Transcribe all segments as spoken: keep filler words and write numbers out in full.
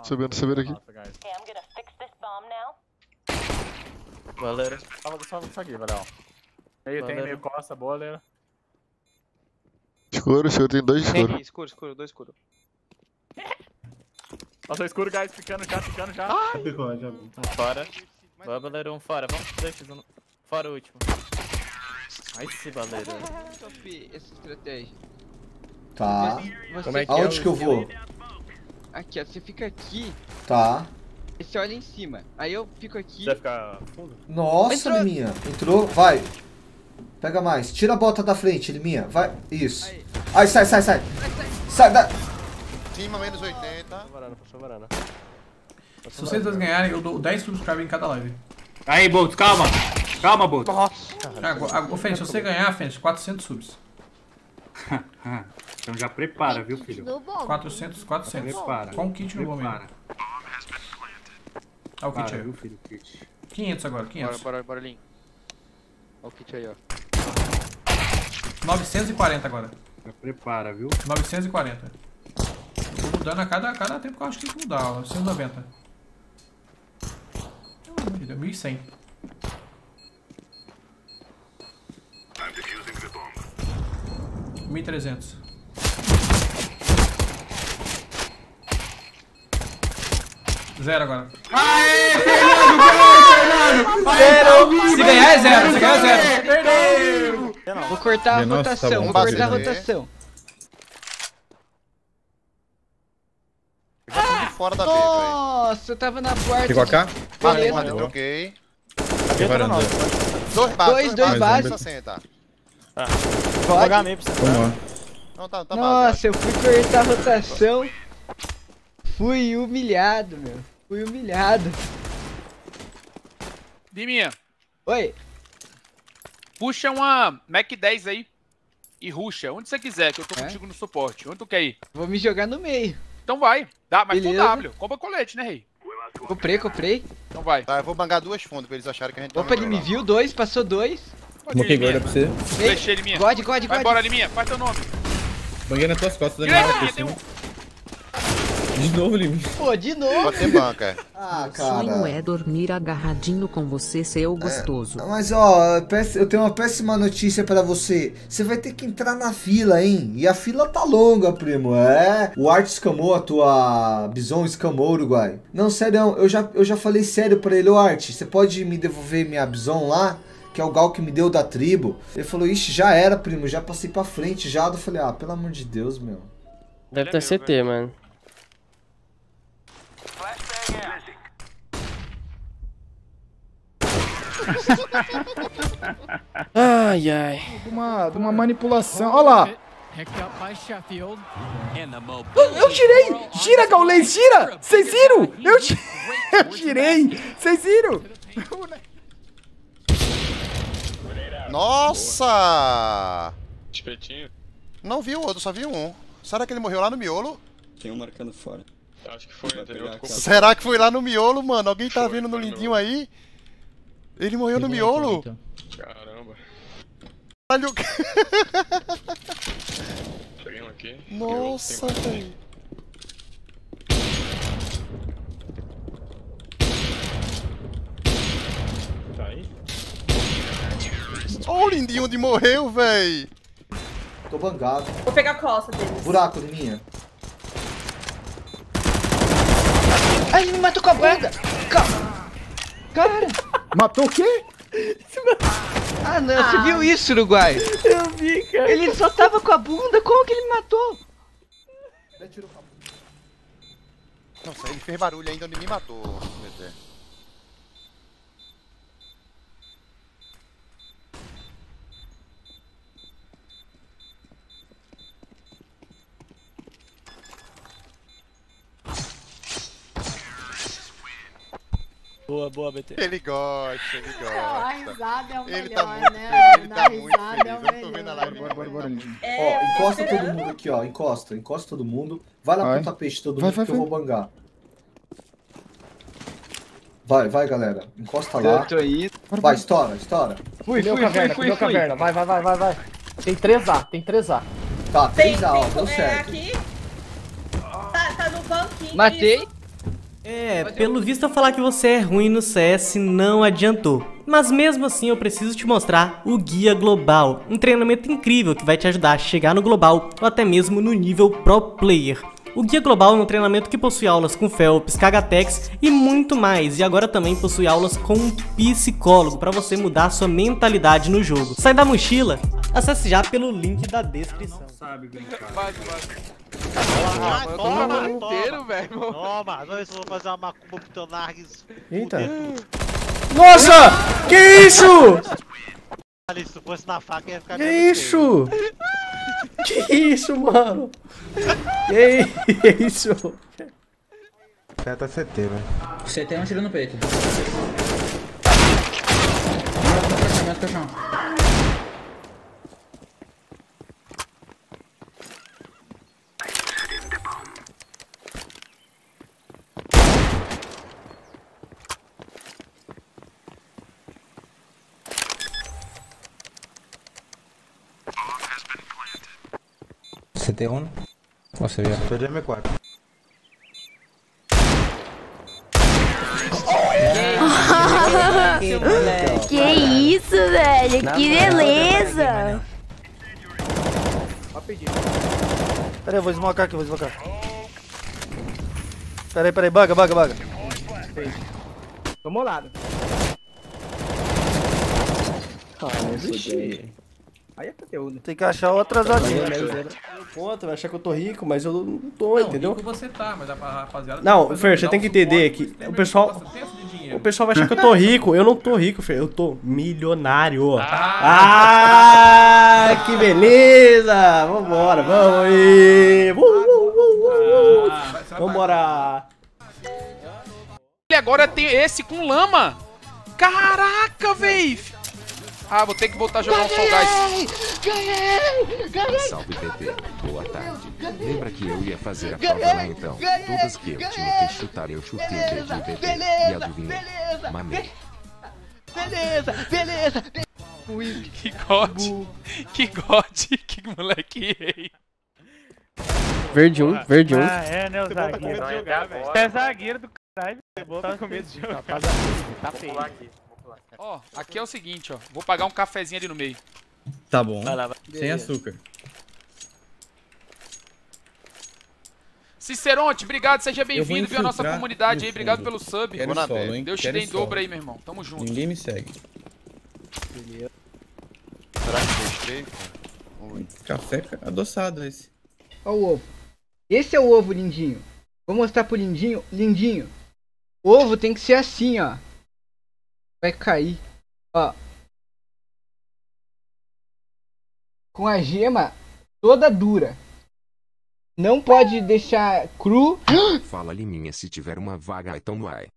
Subindo, subindo aqui. Valeu. Tava só isso aqui, valeu. Meio tem, meio costa, boa, galera. Escuro, escuro, tem dois escuros. Tem, escuro, escuro, dois escuros. Nossa, escuro, guys, ficando já, ficando já. Ficou, já. Um fora. Boa, baleiro, um fora. Vamos, dois, um. Fora o último. Ai, esse baleiro. Essa estratégia. Tá. Você... Como é que Aonde é que eu vou? Aqui, ó, você fica aqui, Tá. e você olha em cima. Aí eu fico aqui. Você vai ficar fundo? Nossa, Entrou. Liminha. Entrou, vai. Pega mais. Tira a bota da frente, Liminha. Vai. Isso. Aí. Aí, sai, sai, sai. Sai da... Cima, menos oitenta. Passou varana, passou varana. Se vocês dois ganharem, eu dou dez subscribers em cada live. Aí, Bolt, calma. Calma, Bolt. Ah, ô, Fênix, se você ganhar, Fênix, quatrocentos subs. Então já prepara, viu, filho? quatrocentos, quatrocentos. Prepara. Com o kit no bom mesmo. Prepara. Olha o kit Para, aí. viu, filho? Kit. quinhentos agora, Bora, quinhentos. bora, bora, Lin. Olha o kit aí, ó. novecentos e quarenta agora. Já prepara, viu? novecentos e quarenta. Tô mudando a cada, a cada tempo que eu acho que tem que mudar, ó. novecentos e noventa. Deu mil e cem. mil e trezentos. Zero agora. Aê, Fernando! Gol, Fernando! Zero! Se ganhar é zero, se ganhar é zero. Perdeu! Vou cortar a Nossa, rotação, tá bom. vou cortar a Fazer. rotação. Eu já tô de fora da B, velho. Nossa, eu tava na porta. Ficou a cá? Matei, Beleza. matei, troquei. Aqui, varanda. Dois bases, Dois, dois bases. sessenta. Pode? Jogar meio pra você. Vamos lá. Não, tá, tá base. Nossa, eu fui cortar a rotação. Fui humilhado, meu. Fui humilhado. Liminha, Oi. puxa uma Mac dez aí e ruxa, onde você quiser, que eu tô É? contigo no suporte. Onde tu quer ir? Vou me jogar no meio. Então vai, dá, mas com Beleza. W, compra colete, né, rei? Comprei, comprei. Então vai. Tá, eu vou bangar duas fundas pra eles acharem que a gente tá Opa, ele me viu, dois, passou dois. Pode ir, Liminha. pra você. Deixei, Liminha. God, God, Vai God. embora, Liminha, faz teu nome. Banguei nas tuas costas, Direita, Daniel. Liminha, tem um. De novo, Lim. Pô, de novo. Pode ter banca. Ah, Sonho cara. é dormir agarradinho com você, seu gostoso. Mas ó, eu tenho uma péssima notícia pra você. Você vai ter que entrar na fila, hein? E a fila tá longa, primo. É. O Art escamou a tua Bison, escamou, Uruguai. Não, sério, eu já, eu já falei sério pra ele, ô Art, você pode me devolver minha Bison lá? Que é o Gal que me deu da tribo. Ele falou, ixi, já era, primo, já passei pra frente já. Eu falei, ah, pelo amor de Deus, meu. Deve ter C T, mano. Ai, ai. De uma, de uma manipulação. Olha lá. Eu tirei! Gira, Gaulês, gira! Vocês viram? Eu, ti- eu tirei! Vocês viram? Nossa! Espetinho. Não vi o outro, só vi um. Será que ele morreu lá no miolo? Tem um marcando fora. Acho que foi, entendeu? Será que foi lá no miolo, mano? Alguém tá vendo no lindinho aí? Ele morreu no miolo? Caramba. Caralho. Peguei um aqui. Nossa, velho. Tá aí? Olha o lindinho onde morreu, véi. Tô bangado. Vou pegar a costa deles. Buraco de minha. Ai, ele me matou com a banda. Ca- Cara. Matou o quê? Ah, não. Você viu isso, Uruguai? Eu vi, cara. Ele só tava com a bunda. Como que ele me matou? Nossa, ele fez barulho ainda onde me matou, meu Deus. Boa, boa, B T. Ele gosta, ele gosta. A risada é o Ele melhor, tá muito né? feliz, ele Na tá muito risada feliz. é o Eu tô vendo a live. melhor. Bora, bora, bora. É, Ó, encosta esperando. todo mundo aqui, ó. Encosta, encosta todo mundo. Vai lá Vai. pro tapete todo Vai, mundo vai, que eu vai. vou bangar. Vai, vai, galera. Encosta lá. Eu tô aí. Vai, estoura, estoura. Fui, fui, fui, fui, fui. Vai, vai, vai, vai, vai. Tem três A, tem três A. Tá, Tem, três A, ó. tem, Deu é certo. aqui. Tá, tá no banquinho. Matei. Isso. É, pelo visto eu falar que você é ruim no C S não adiantou. Mas mesmo assim eu preciso te mostrar o Guia Global, um treinamento incrível que vai te ajudar a chegar no Global ou até mesmo no nível Pro Player. O Guia Global é um treinamento que possui aulas com Phelps, Kagatex e muito mais, e agora também possui aulas com um psicólogo para você mudar sua mentalidade no jogo. Sai da mochila? Acesse já pelo link da descrição. Sabe brincar. Ah, toma, inteiro, velho. Toma, não, eu vou fazer uma macumba pro teu Nargis. Eita. Nossa! Que isso? Se tu fosse na faca ia ficar Que isso? Que isso, mano? Que isso? Seta C T, velho. C T é um tiro no peito. Mata o caixão. C T um. Você viu? Tô de M quatro. Que isso, velho? Que beleza! Pera aí, eu vou smocar aqui, vou smocar. Pera aí, pera aí, baga, baga, baga. Tô molado. Ah, vixe. Aí é conteúdo. Tem que achar outras aqui. Conta, vai achar que eu tô rico, mas eu não tô, entendeu? Rico você tá, mas a rapaziada... Não, Fer, você tem que entender que o pessoal... O pessoal vai achar que eu tô rico. Eu não tô rico, Fer. Eu tô milionário. Ah, que beleza! Vambora, vamos aí! Uh, uh, uh, uh. Vambora! E agora tem esse com lama. Caraca, véi. Ah, vou ter que voltar a jogar um Fall Guys. Ganhei! Ganhei! Salve, B T. Boa tarde. Lembra que eu ia fazer a prova lá então? Todas que eu tinha que chutar, eu chutei desde o B T. E adivinha? Mamei. Beleza, beleza. Que god. Que god. Que moleque rei. Verde um, verde um. Ah, é, né, o zagueiro. Você é zagueiro do caralho. Tá com medo de jogar. Tá feio aqui. Ó, aqui é o seguinte, ó. Vou pagar um cafezinho ali no meio. Tá bom. Vai lá, vai. Sem açúcar. Ciceronte, obrigado, seja bem-vindo, viu, a nossa infiltrar comunidade no aí, obrigado fundo. pelo sub. Quero solo, hein? Deus te Quero dê em solo. dobro aí, meu irmão. Tamo junto. Ninguém me segue. Será que gostei? Café adoçado esse. Ó o ovo. Esse é o ovo, lindinho. Vou mostrar pro lindinho. Lindinho. O ovo tem que ser assim, ó. Vai cair. Ó. Com a gema toda dura. Não pode deixar cru. Fala, Liminha, se tiver uma vaga, então vai.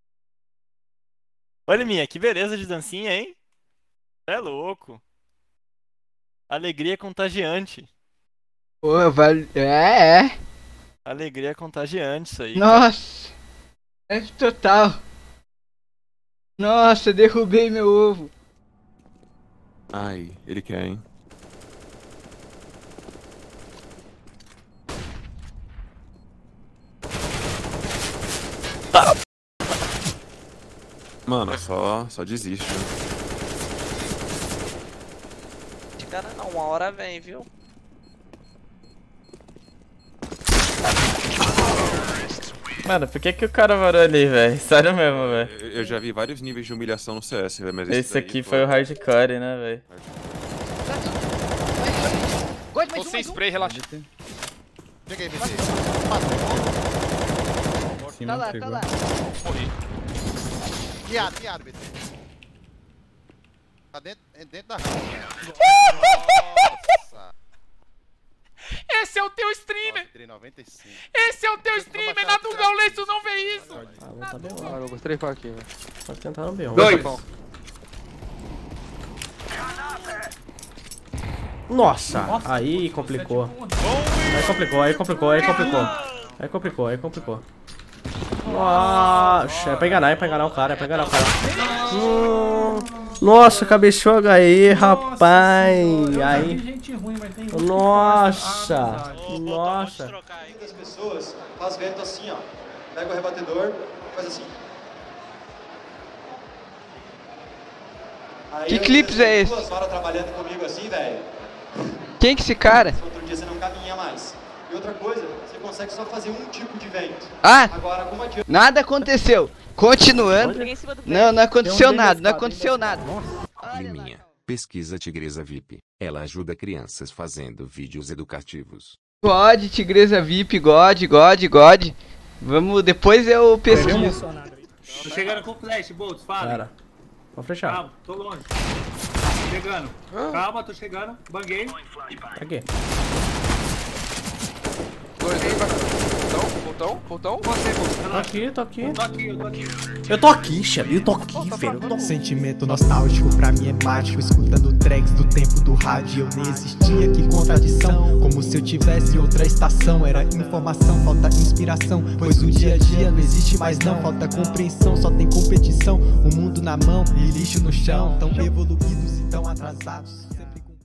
Olha, minha, que beleza de dancinha, hein? É louco. Alegria contagiante. Pô, vale... É, é. Alegria contagiante, isso aí. Nossa. É total. Nossa, derrubei meu ovo. Ai, ele quer, hein? Mano, só, só desiste. Né? De cara não, uma hora vem, viu? Mano, por que que o cara varou ali, velho? Sério mesmo, velho. Eu, eu já vi vários níveis de humilhação no C S, mas esse, esse aqui foi o hardcore, né, velho? Tô sem spray, relaxa. Peguei, B T. Tá lá, tá lá. Morri. Guiado, guiado, B T. Tá dentro, dentro da rampa. Nossa. Esse é o teu streamer! noventa e cinco. Esse é o teu streamer! Na do Gaules, tu não vê isso! Ah, vou tá bem Ah, lá. eu gostei com aqui, velho. Pode tentar no B um. Dois. Nossa, aí complicou. Aí complicou, aí complicou, aí complicou. Aí complicou, aí complicou. Nossa, é pra enganar, é pra enganar o cara, é pra enganar o cara. Hum, nossa, cabeçou H E, rapaz. Aí. Nossa, nossa. pessoas faz vento assim, ó. pega o rebatedor, faz assim. Aí Que eu, clipes é esse? Duas horas trabalhando comigo assim, velho. Quem que é esse cara? Outro dia você não caminha mais. E outra coisa, você consegue só fazer um tipo de vento. Ah! Agora, como adianta? Nada aconteceu. Continuando. Não, não aconteceu nada, não aconteceu nada. Liminha. Pesquisa Tigresa V I P. Ela ajuda crianças fazendo vídeos educativos. God, Tigresa V I P, God, God, God. Vamos, depois eu pesquiso. Tô chegando com flash, Boltz, fala. Cara, pode fechar. Calma, tô longe. Chegando. Calma, tô chegando. Banguei. Aqui. Dois aí, botão, botão, botão. Você, Boltz, Tô aqui, tô aqui. Eu tô aqui, eu tô aqui. Eu tô aqui, Shelly, eu tô aqui, velho. Eu tô... Sentimento nostálgico pra mim é mágico, escutando tracks do tempo do rádio. Eu nem existia, que contradição. Como se eu tivesse outra estação. Era informação, falta inspiração. Pois o dia a dia não existe mais não. Falta compreensão, só tem competição. O mundo na mão e lixo no chão. Tão evoluídos e tão atrasados.